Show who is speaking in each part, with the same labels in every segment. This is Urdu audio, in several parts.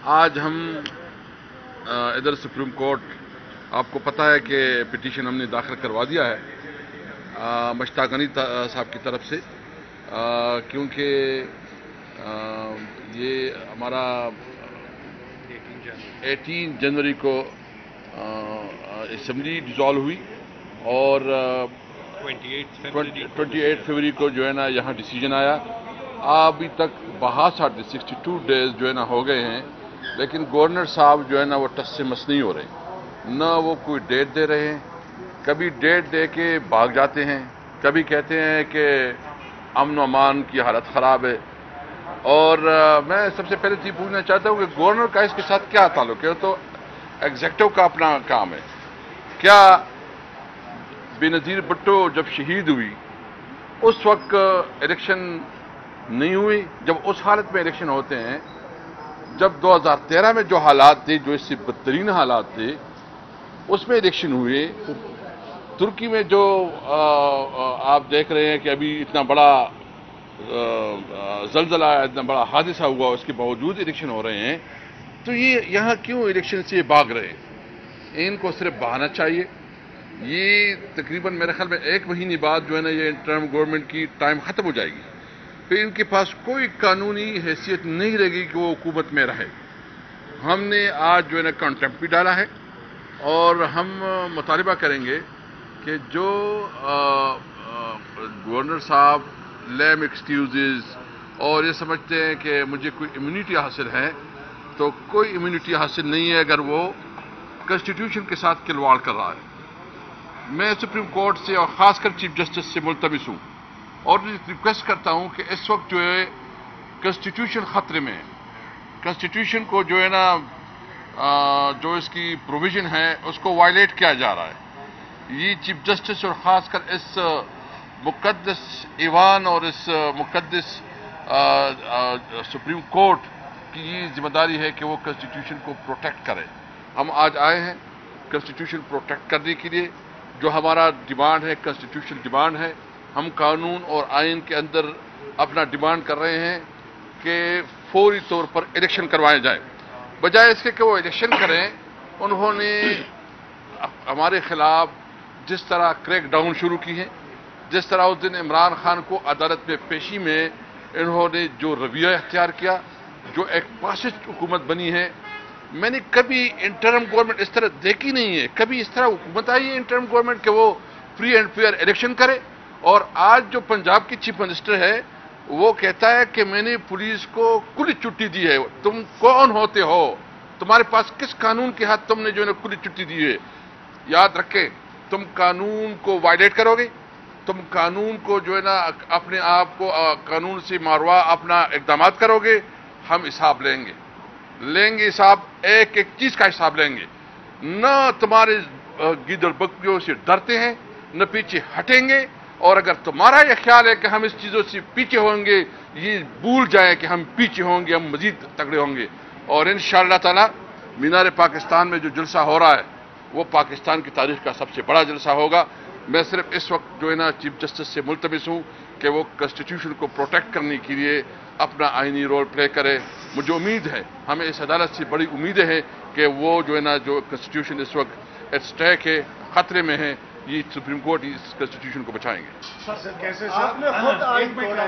Speaker 1: آج ہم ادھر سپریم کورٹ آپ کو پتہ ہے کہ پٹیشن ہم نے داخل کروا دیا ہے مشتاق غنی صاحب کی طرف سے، کیونکہ یہ ہمارا 18 جنوری کو اسمبلی ڈیزالو ہوئی اور 28 فروری کو جو ہے نا یہاں ڈیسیجن آیا۔ ابھی تک بہت سا 62 ڈیز جو ہے نا ہو گئے ہیں، لیکن گورنر صاحب جو ہے نا وہ ٹس سے مس نہیں ہو رہے، نہ وہ کوئی ڈیٹ دے رہے ہیں، کبھی ڈیٹ دے کے بھاگ جاتے ہیں، کبھی کہتے ہیں کہ امن و امان کی حالت خراب ہے۔ اور میں سب سے پہلے یہ پوچھنا چاہتا ہوں کہ گورنر کا اس کے ساتھ کیا تعلق ہے؟ تو ایگزیکٹو کا اپنا کام ہے۔ کیا بے نظیر بھٹو جب شہید ہوئی اس وقت الیکشن نہیں ہوئی؟ جب اس حالت میں الیکشن ہوتے ہیں، جب 2013 میں جو حالات تھے، جو اس سے بدترین حالات تھے، اس میں الیکشن ہوئے۔ ترکی میں جو آپ دیکھ رہے ہیں کہ ابھی اتنا بڑا زلزلہ، اتنا بڑا حادثہ ہوا، اس کے باوجود الیکشن ہو رہے ہیں، تو یہ یہاں کیوں الیکشن سے بھاگ رہے ہیں؟ ان کو صرف بہانا چاہیے۔ یہ تقریباً میرے خیال میں 1 مہینے بعد جو ہے نا یہ انٹرم گورنمنٹ کی ٹائم ختم ہو جائے گی، پھر ان کے پاس کوئی قانونی حیثیت نہیں رہے گی کہ وہ حکومت میں رہے۔ ہم نے آج جو ہے نا کانٹیمپٹ بھی ڈالا ہے اور ہم مطالبہ کریں گے کہ جو گورنر صاحب لیم ایکسکیوزز اور یہ سمجھتے ہیں کہ مجھے کوئی امیونٹی حاصل ہے، تو کوئی امیونٹی حاصل نہیں ہے اگر وہ کنسٹیٹیوشن کے ساتھ کھلواڑ کر رہا ہے۔ میں سپریم کورٹ سے اور خاص کر چیف جسٹس سے ملتمس ہوں اور ریکویسٹ کرتا ہوں کہ اس وقت جو ہے کنسٹیٹیوشن خطرے میں ہے۔ کنسٹیٹیوشن کو جو ہے نا جو اس کی پروویژن ہے اس کو وائلیٹ کیا جا رہا ہے۔ یہ چیف جسٹس اور خاص کر اس مقدس ایوان اور اس مقدس سپریم کورٹ کی یہ ذمہ داری ہے کہ وہ کنسٹیٹیوشن کو پروٹیکٹ کرے۔ ہم آج آئے ہیں کنسٹیٹیوشن پروٹیکٹ کرنے کے لیے۔ جو ہمارا ڈیمانڈ ہے، کنسٹیٹیوشن ڈیمانڈ ہے، ہم قانون اور آئین کے اندر اپنا ڈیمانڈ کر رہے ہیں کہ فوری طور پر الیکشن کروائے جائیں۔ بجائے اس کے کہ وہ الیکشن کریں، انہوں نے ہمارے خلاف جس طرح کریک ڈاؤن شروع کی ہے، جس طرح اس دن عمران خان کو عدالت میں پیشی میں انہوں نے جو رویہ اختیار کیا، جو ایک فاسسٹ حکومت بنی ہے۔ میں نے کبھی انٹرم گورنمنٹ اس طرح دیکھی نہیں ہے، کبھی اس طرح حکومت آئی ہے انٹرم گورنمنٹ کہ وہ فری اینڈ فیئر الیکشن کرے۔ اور آج جو پنجاب کی چیف منسٹر ہے وہ کہتا ہے کہ میں نے پولیس کو کھلی چھٹی دی ہے۔ تم کون ہوتے ہو؟ تمہارے پاس کس قانون کے ہاتھ تم نے جو ہے نا کھلی چھٹی دی ہے؟ یاد رکھیں، تم قانون کو وائلیٹ کرو گے، تم قانون کو جو ہے نا اپنے آپ کو قانون سے ماروا اپنا اقدامات کرو گے، ہم حساب لیں گے حساب، ایک ایک چیز کا حساب لیں گے۔ نہ تمہارے گیدڑ بکریوں سے ڈرتے ہیں، نہ پیچھے ہٹیں گے۔ اور اگر تمہارا یہ خیال ہے کہ ہم اس چیزوں سے پیچھے ہوں گے، یہ بھول جائیں کہ ہم پیچھے ہوں گے، ہم مزید تگڑے ہوں گے۔ اور انشاءاللہ تعالی مینار پاکستان میں جو جلسہ ہو رہا ہے وہ پاکستان کی تاریخ کا سب سے بڑا جلسہ ہوگا۔ میں صرف اس وقت جو ہے نا چیف جسٹس سے ملتمس ہوں کہ وہ کنسٹیٹیوشن کو پروٹیکٹ کرنے کے لیے اپنا آئینی رول پلے کرے۔ مجھے امید ہے، ہمیں اس عدالت سے بڑی امید ہے کہ وہ جو ہے نا جو کنسٹیٹیوشن اس وقت ایٹ سٹیک ہے، خطرے میں ہے، یہ سپریم کورٹ اس کنسٹیٹیوشن کو بچائیں گے۔
Speaker 2: کیسے آپ نے خود آئین توڑا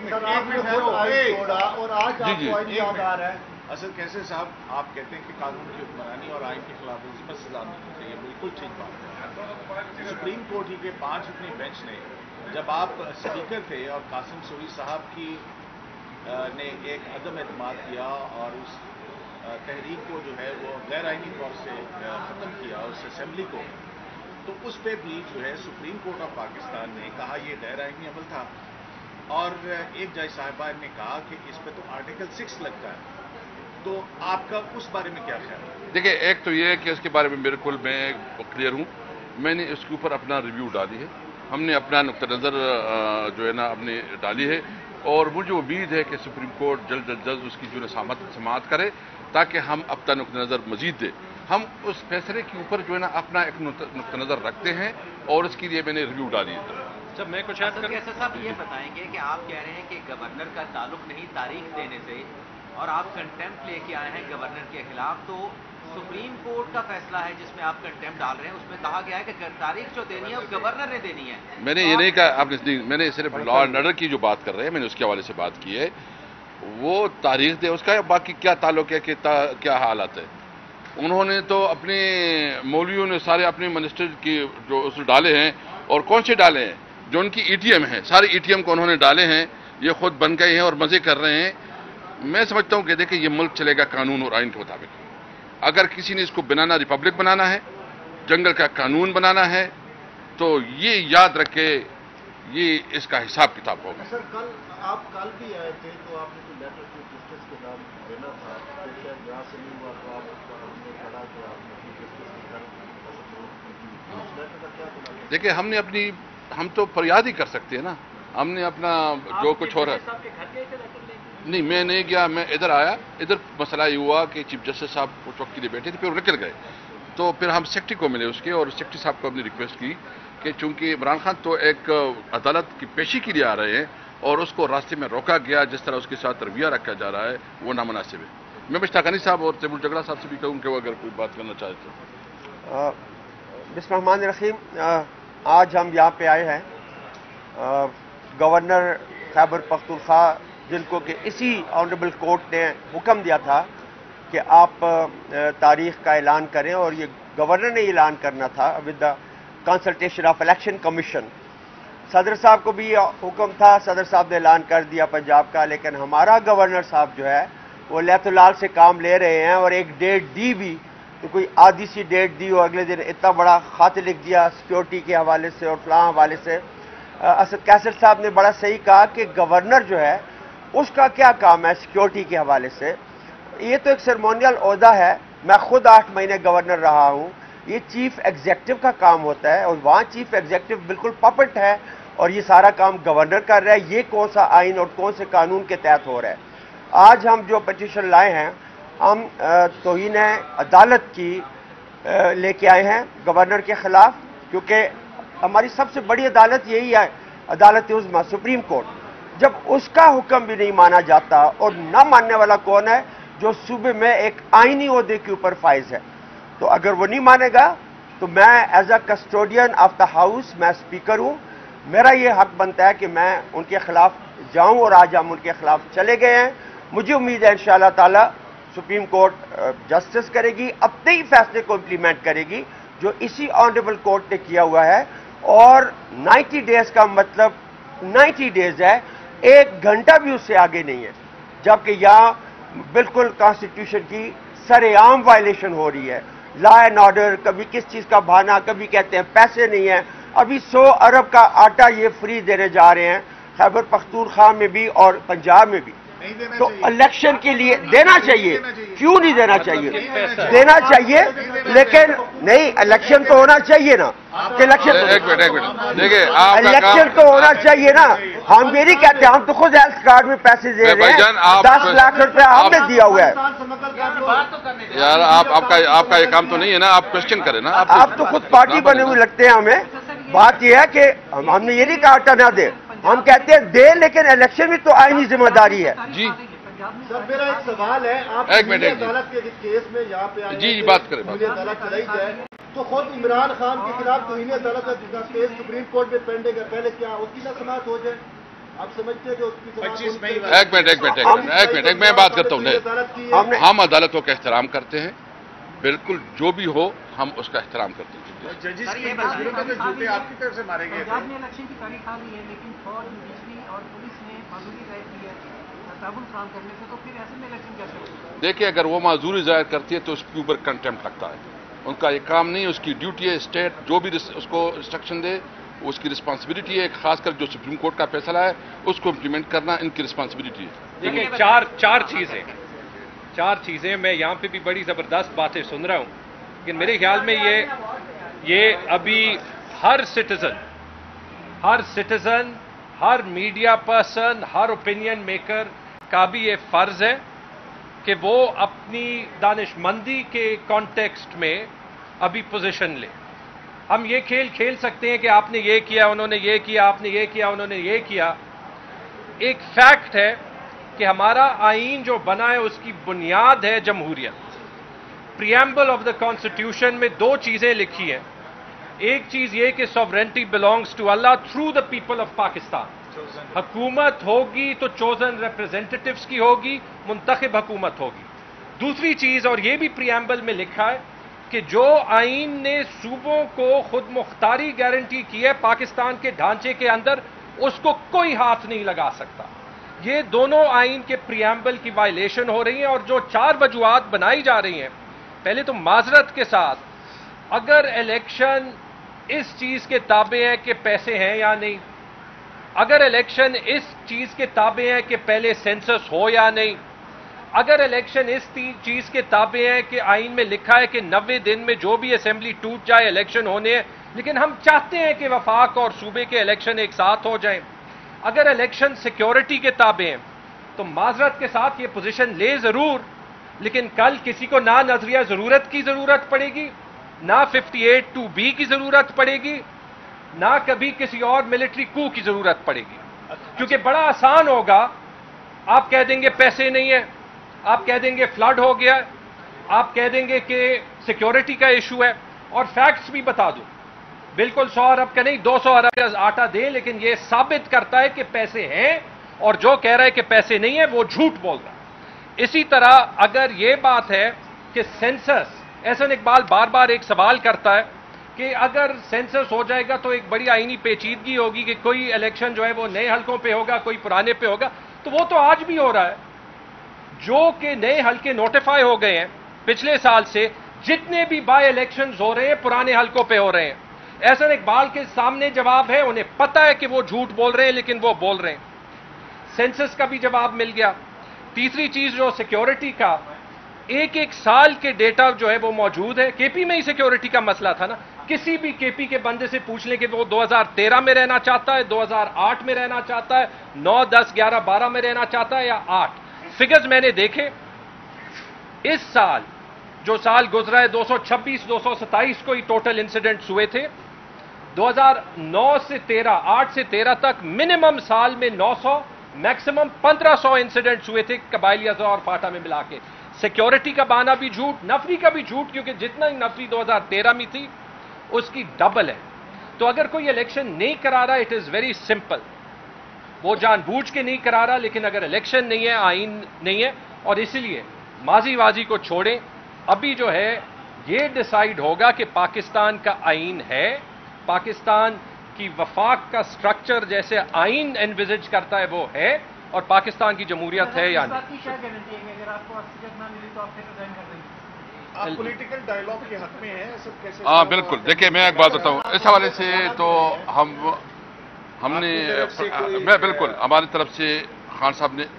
Speaker 2: اور آج آپ کو آئین یاد آ رہا ہے؟
Speaker 3: اصل کیسے صاحب، آپ کہتے ہیں کہ قانون کی حکمرانی اور آئین کی خلاف ورزی پر سزا ملنی چاہیے، بالکل ٹھیک بات ہے۔ سپریم کورٹ ہی کے 5 رکنی بینچ نے جب آپ اسپیکر تھے اور قاسم سوری صاحب کی نے ایک عدم اعتماد کیا اور اس تحریک کو جو ہے وہ غیر آئینی طور سے ختم کیا اس اسمبلی کو، تو اس پہ بھی جو ہے سپریم کورٹ آف پاکستان نے کہا یہ غیر آئینی عمل تھا، اور ایک جج صاحبہ نے کہا کہ اس پہ تو آرٹیکل 6 لگتا ہے۔ تو آپ کا اس بارے میں کیا خیال ہے؟
Speaker 1: دیکھیں، ایک تو یہ ہے کہ اس کے بارے میں بالکل میں کلیئر ہوں، میں نے اس کے اوپر اپنا ریویو ڈالی ہے، ہم نے اپنا نقطہ نظر جو ہے نا اپنے ڈالی ہے، اور مجھے امید ہے کہ سپریم کورٹ جلد از جلد اس کی جو ہے سماعت کرے تاکہ ہم اپنا نقطہ نظر مزید دیں۔ ہم اس فیصلے کے اوپر جو ہے نا اپنا ایک نقطہ نظر رکھتے ہیں اور اس کے لیے میں نے ریویو ڈالی ہے۔
Speaker 4: جب میں کچھ
Speaker 5: صاحب یہ بتائیں گے کہ آپ کہہ رہے ہیں کہ گورنر کا تعلق نہیں تاریخ دینے سے،
Speaker 4: اور آپ کنٹمپٹ لے کے آئے ہیں گورنر کے خلاف، تو سپریم کورٹ کا فیصلہ ہے جس میں آپ کنٹمپٹ ڈال رہے ہیں، اس میں کہا گیا ہے کہ تاریخ جو دینی ہے وہ گورنر نے دینی ہے۔
Speaker 1: میں نے یہ نہیں کہا، آپ نے، میں نے صرف لا اینڈ آرڈر کی جو بات کر رہے ہیں میں نے اس کے حوالے سے بات کی ہے، وہ تاریخ دے اس کا، باقی کیا تعلق ہے کہ کیا حالات ہے۔ انہوں نے تو اپنے مولویوں نے سارے اپنے منسٹر کی جو اس ڈالے ہیں، اور کون سے ڈالے ہیں؟ جو ان کی ای ٹی ایم ہیں، سارے ای ٹی ایم کو انہوں نے ڈالے ہیں، یہ خود بن گئے ہیں اور مزے کر رہے ہیں۔ میں سمجھتا ہوں کہ دیکھیں یہ ملک چلے گا قانون اور آئین کے مطابق۔ اگر کسی نے اس کو بنانا ریپبلک بنانا ہے، جنگل کا قانون بنانا ہے، تو یہ یاد رکھے یہ اس کا حساب کتاب ہوگا۔
Speaker 2: سر آپ کل بھی آئے تھے تو آپ نے کوئی لیٹر چیف جسٹس کے نام دینا تھا، تو شاید یہاں سے نہیں ہوا، تو آپ ہم نے پڑھا کہ آپ نے چیف جسٹس کی طرف اس لیٹر کا کیا بنا؟
Speaker 1: دیکھیں ہم تو فریاد ہی کر سکتے ہیں نا، ہم نے اپنا جو کچھ ہو رہا ہے۔ نہیں، میں نہیں گیا، میں ادھر آیا، ادھر مسئلہ یہ ہوا کہ چیف جسٹس صاحب اس وقت کے لیے بیٹھے تھے، پھر وہ نکل گئے، تو پھر ہم سیکرٹری کو ملے اس کے، اور سیکرٹری صاحب کو ہم نے ریکویسٹ کی کہ چونکہ عمران خان تو ایک عدالت کی پیشی کے لیے آ رہے ہیں اور اس کو راستے میں روکا گیا، جس طرح اس کے ساتھ رویہ رکھا جا رہا ہے وہ نامناسب ہے۔ میں مشتاق غنی صاحب اور تیمور جگڑا صاحب سے بھی کہوں کہ وہ اگر کوئی بات کرنا چاہے تو۔
Speaker 5: بسم اللہ الرحمن الرحیم، آج ہم یہاں پہ آئے ہیں گورنر خیبر پختونخوا، جن کو کہ اسی آنریبل کورٹ نے حکم دیا تھا کہ آپ تاریخ کا اعلان کریں، اور یہ گورنر نے اعلان کرنا تھا with the consultation of election commission. صدر صاحب کو بھی یہ حکم تھا، صدر صاحب نے اعلان کر دیا پنجاب کا، لیکن ہمارا گورنر صاحب جو ہے وہ لیت لال سے کام لے رہے ہیں، اور ایک ڈیٹ دی بھی تو کوئی آدھی سی ڈیٹ دی، اور اگلے دن اتنا بڑا خط لکھ دیا سیکیورٹی کے حوالے سے اور فلاں حوالے سے۔ اسد کیسر صاحب نے بڑا صحیح کہا کہ گورنر جو ہے اس کا کیا کام ہے سیکیورٹی کے حوالے سے، یہ تو ایک سرمونیل عہدہ ہے، میں خود 8 مہینے گورنر رہا ہوں، یہ چیف ایگزیکٹو کا کام ہوتا ہے، اور وہاں چیف ایگزیکٹو بالکل پپٹ ہے، اور یہ سارا کام گورنر کر رہا ہے۔ یہ کون سا آئین اور کون سے قانون کے تحت ہو رہا ہے؟ آج ہم جو پٹیشن لائے ہیں، ہم توہین عدالت کی لے کے آئے ہیں گورنر کے خلاف، کیونکہ ہماری سب سے بڑی عدالت یہی ہے، عدالت عظمیٰ سپریم کورٹ۔ جب اس کا حکم بھی نہیں مانا جاتا، اور نہ ماننے والا کون ہے؟ جو صوبے میں ایک آئینی عہدے کے اوپر فائز ہے، تو اگر وہ نہیں مانے گا تو میں as a custodian of the house, میں اسپیکر ہوں، میرا یہ حق بنتا ہے کہ میں ان کے خلاف جاؤں، اور آج ہم ان کے خلاف چلے گئے ہیں۔ مجھے امید ہے انشاءاللہ تعالی سپریم کورٹ جسٹس کرے گی، اپنے ہی فیصلے کو امپلیمنٹ کرے گی جو اسی آنریبل کورٹ نے کیا ہوا ہے، اور 90 ڈیز کا مطلب 90 ڈیز ہے، 1 گھنٹہ بھی اس سے آگے نہیں ہے، جبکہ یہاں بالکل کانسٹیٹیوشن کی سر عام وائلیشن ہو رہی ہے۔ لا اینڈ آرڈر، کبھی کس چیز کا بہانہ، کبھی کہتے ہیں پیسے نہیں ہیں، ابھی 100 ارب کا آٹا یہ فری دینے جا رہے ہیں خیبر پختونخوا میں بھی اور پنجاب میں بھی۔ تو الیکشن کے لیے دینا چاہیے، کیوں نہیں دینا چاہیے؟ دینا چاہیے، لیکن نہیں، الیکشن تو ہونا چاہیے نا، کہ الیکشن
Speaker 1: دیکھیں
Speaker 5: الیکشن تو ہونا چاہیے نا۔ ہم یہ نہیں کہتے، ہم تو خود ہیلتھ کارڈ میں پیسے دے رہے ہیں، 10 لاکھ روپے ہم نے دیا ہوا ہے۔
Speaker 1: یار آپ کا یہ کام تو نہیں ہے نا، آپ کوشچن کریں نا۔
Speaker 5: آپ تو خود پارٹی بنے ہوئے لگتے ہیں ہمیں۔ بات یہ ہے کہ ہم نے یہ نہیں کہا آٹا نہ دے، ہم کہتے ہیں دے، لیکن الیکشن بھی تو آئینی ذمہ داری ہے۔
Speaker 1: جی
Speaker 2: سر میرا ایک سوال ہے، آپ عدالت کے عدالت میں یہاں پہ آئے
Speaker 1: جی بات کریں،
Speaker 2: عدالت چلائی جائے تو خود عمران خان کے خلاف توہین عدالت کا کیس سپریم کورٹ میں پینڈنگ ہے، پہلے کیا اس کی نہ سماعت ہو جائے؟ آپ سمجھتے ہیں کہ اس کی سماعت؟
Speaker 1: ایک منٹ میں بات کرتا ہوں۔ ہم عدالتوں کا احترام کرتے ہیں، بالکل جو بھی ہو ہم اس کا احترام کرتے ہیں۔
Speaker 3: ججز کی جوتے آپ کی طرف سے مارے گئے تھے۔
Speaker 6: الیکشن کی تاریخ آ گئی ہے، لیکن فوج، بجلی اور پولیس نے معذوری ظاہر کی ہے تعاون فراہم کرنے سے، تو پھر ایسے میں الیکشن کیسے ہوگا؟
Speaker 1: دیکھیں اگر وہ معذوری ظاہر کرتی ہے تو اس کے اوپر کنٹمپٹ لگتا ہے، ان کا یہ کام نہیں، اس کی ڈیوٹی ہے، اسٹیٹ جو بھی اس کو انسٹرکشن دے اس کی رسپانسبلٹی ہے، خاص کر جو سپریم کورٹ کا فیصلہ ہے اس کو امپلیمنٹ کرنا ان کی رسپانسبلٹی ہے۔
Speaker 7: دیکھیں چار چیزیں میں یہاں پہ بھی بڑی زبردست باتیں سن رہا ہوں، لیکن میرے خیال میں یہ ابھی ہر سٹیزن، ہر میڈیا پرسن، ہر اوپینین میکر کا بھی یہ فرض ہے کہ وہ اپنی دانش مندی کے کانٹیکسٹ میں ابھی پوزیشن لے۔ ہم یہ کھیل سکتے ہیں کہ آپ نے یہ کیا، انہوں نے یہ کیا، آپ نے یہ کیا، انہوں نے یہ کیا۔ ایک فیکٹ ہے کہ ہمارا آئین جو بنا ہے اس کی بنیاد ہے جمہوریت. پریامبل آف دا کانسٹیٹیوشن میں دو چیزیں لکھی ہیں. ایک چیز یہ کہ sovereignty belongs to Allah through the people of Pakistan. حکومت ہوگی تو چوزن ریپرزینٹیٹوز کی ہوگی, منتخب حکومت ہوگی. دوسری چیز, اور یہ بھی پریامبل میں لکھا ہے, کہ جو آئین نے صوبوں کو خود مختاری گارنٹی کی ہے پاکستان کے ڈھانچے کے اندر, اس کو کوئی ہاتھ نہیں لگا سکتا. یہ دونوں آئین کے پریامبل کی وائلیشن ہو رہی ہیں. اور جو 4 وجوہات بنائی جا رہی ہیں, پہلے تو معذرت کے ساتھ, اگر الیکشن اس چیز کے تابع ہے کہ پیسے ہیں یا نہیں, اگر الیکشن اس چیز کے تابع ہے کہ پہلے سینسس ہو یا نہیں, اگر الیکشن اس چیز کے تابع ہے کہ آئین میں لکھا ہے کہ 90 دن میں جو بھی اسمبلی ٹوٹ جائے الیکشن ہونے ہیں, لیکن ہم چاہتے ہیں کہ وفاق اور صوبے کے الیکشن ایک ساتھ ہو جائیں, اگر الیکشن سیکیورٹی کے تابع ہیں, تو معذرت کے ساتھ یہ پوزیشن لے ضرور, لیکن کل کسی کو نہ نظریہ ضرورت کی ضرورت پڑے گی, نہ 58(2)B کی ضرورت پڑے گی, نہ کبھی کسی اور ملٹری کو کی ضرورت پڑے گی. کیونکہ بڑا آسان ہوگا, آپ کہہ دیں گے پیسے نہیں ہیں, آپ کہہ دیں گے فلڈ ہو گیا, آپ کہہ دیں گے کہ سیکیورٹی کا ایشو ہے, اور فیکٹس بھی بتا دوں, بالکل 100 ارب کا نہیں 200 ارب کا آٹا دیں, لیکن یہ ثابت کرتا ہے کہ پیسے ہیں, اور جو کہہ رہا ہے کہ پیسے نہیں ہیں وہ جھوٹ بول رہا ہے. اسی طرح اگر یہ بات ہے کہ سینسس, احسن اقبال بار بار ایک سوال کرتا ہے کہ اگر سینسس ہو جائے گا تو ایک بڑی آئینی پیچیدگی ہوگی کہ کوئی الیکشن جو ہے وہ نئے حلقوں پہ ہوگا, کوئی پرانے پہ ہوگا. تو وہ تو آج بھی ہو رہا ہے, جو کہ نئے حلقے نوٹیفائی ہو گئے ہیں پچھلے سال سے, جتنے بھی بائی الیکشنز ہو رہے ہیں پرانے حلقوں پہ ہو رہے ہیں. احسن اقبال کے سامنے جواب ہے, انہیں پتہ ہے کہ وہ جھوٹ بول رہے ہیں لیکن وہ بول رہے ہیں. سینسس کا بھی جواب مل گیا. تیسری چیز جو سیکیورٹی کا, ایک سال کے ڈیٹا جو ہے وہ موجود ہے. کے پی میں ہی سیکیورٹی کا مسئلہ تھا نا, کسی بھی کے پی کے بندے سے پوچھ لیں کہ وہ 2013 میں رہنا چاہتا ہے, 2008 میں رہنا چاہتا ہے, 9, 10, 11, 12 میں رہنا چاہتا ہے یا 8. فگرز میں نے دیکھے, اس سال جو سال گزرا ہے 226, 227 کو ہی ٹوٹل انسیڈنٹس ہوئے تھے. 2009 سے 13, 8 سے 13 تک منیمم سال میں 900, میکسیمم 1500 انسیڈنٹس ہوئے تھے قبائلی اضلاع اور پاٹا میں ملا کے. سیکیورٹی کا بہانہ بھی جھوٹ, نفری کا بھی جھوٹ, کیونکہ جتنا ہی نفری 2013 میں تھی اس کی ڈبل ہے. تو اگر کوئی الیکشن نہیں کرا رہا, اٹ از ویری سمپل, وہ جان بوجھ کے نہیں کرا رہا. لیکن اگر الیکشن نہیں ہے, آئین نہیں ہے, اور اسی لیے ماضی وازی کو چھوڑیں, ابھی جو ہے یہ ڈیسائیڈ ہوگا کہ پاکستان کا آئین ہے, پاکستان کی وفاق کا سٹرکچر جیسے آئین انویزج کرتا ہے وہ ہے, اور پاکستان کی جمہوریت ہے یا نہیں.
Speaker 6: اس بات کی کیا گارنٹی ہے کہ اگر آپ کو اکثریت نہ ملی تو آپ پھر ریزائن کر دیں گے؟
Speaker 3: آپ پولیٹیکل ڈائیلاگ کے حق میں ہیں, سب کیسے؟
Speaker 1: ہاں بالکل. دیکھیے میں ایک بات بتاؤں اس حوالے سے, تو ہم نے میں بالکل ہماری طرف سے خان صاحب نے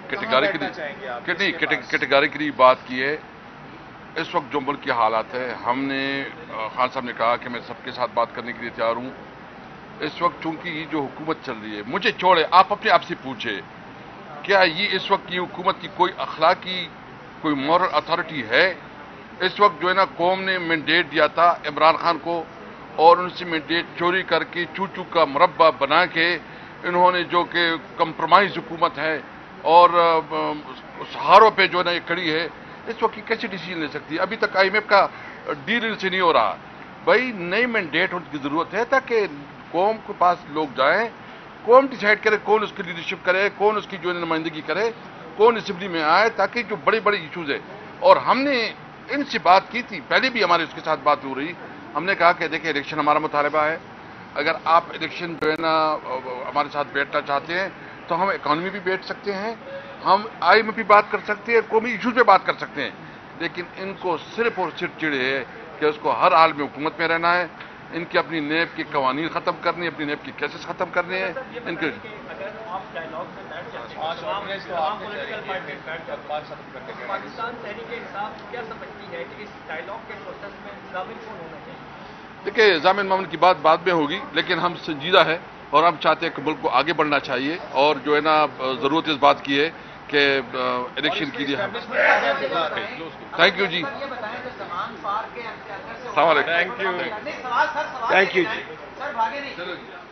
Speaker 1: کیٹیگریکلی بات کی ہے. اس وقت جو ملک کے حالات ہے, ہم نے خان صاحب نے کہا کہ میں سب کے ساتھ بات کرنے کے لیے تیار ہوں. اس وقت چونکہ یہ جو حکومت چل رہی ہے, مجھے چھوڑے, آپ اپنے آپ سے پوچھے, کیا یہ اس وقت کی حکومت کی کوئی اخلاقی, کوئی مورل اتھارٹی ہے؟ اس وقت جو ہے نا قوم نے مینڈیٹ دیا تھا عمران خان کو, اور ان سے مینڈیٹ چوری کر کے چوچو کا مربع بنا کے انہوں نے جو کہ کمپرومائز حکومت ہے اور سہاروں پہ جو ہے نا یہ کھڑی ہے, اس وقت کیسے ڈیسیجن لے سکتی ہے؟ ابھی تک آئی ایم ایف کا ڈیل سے نہیں ہو رہا. بھائی نئی مینڈیٹ ہونے کی ضرورت ہے تاکہ قوم کے پاس لوگ جائیں, قوم ڈیسائیڈ کرے کون اس کی لیڈرشپ کرے, کون اس کی جو نمائندگی کرے, کون اسمبلی میں آئے, تاکہ جو بڑے بڑے ایشوز ہیں. اور ہم نے ان سے بات کی تھی, پہلے بھی ہمارے اس کے ساتھ بات ہو رہی. ہم نے کہا کہ دیکھیں الیکشن ہمارا مطالبہ ہے, اگر آپ الیکشن جو ہے نا ہمارے ساتھ بیٹھنا چاہتے ہیں تو ہم اکانومی بھی بیٹھ سکتے ہیں, ہم آئی میں بھی بات کر سکتے ہیں, قومی ایشوز پہ بات کر سکتے ہیں. لیکن ان کو صرف اور صرف چڑے ہے کہ اس کو ہر حال میں حکومت میں رہنا ہے, ان کی اپنی نیب کے قوانین ختم کرنے, اپنی نیب کے کیسز ختم کرنے ہیں. ان کے
Speaker 6: پاکستان تحریک انصاف کیا سمجھتی ہے کہ اس ڈائیلاگ کے پروسیس میں ضامن کون ہونا چاہیے؟
Speaker 1: دیکھیے ضامن معاملے کی بات بعد میں ہوگی, لیکن ہم سنجیدہ ہے اور ہم چاہتے ہیں کہ ملک کو آگے بڑھنا چاہیے, اور جو ہے نا ضرورت اس بات کی ہے کہ الیکشن کے لیے. تھینک یو جی, السلام علیکم.
Speaker 5: Thank you G.